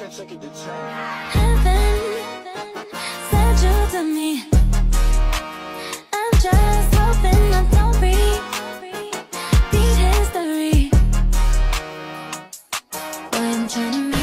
Heaven sent you to me. I'm just hoping I don't repeat history. Boy, I'm trying to make